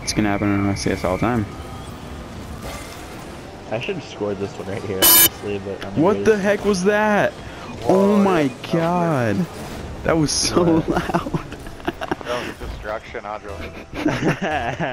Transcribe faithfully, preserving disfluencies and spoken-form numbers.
It's gonna happen in R C S all the time. I should have scored this one right here, honestly, but I'm What the heck was that? Whoa, Oh my yeah, god. That was so What? loud. that was a distraction, Adro.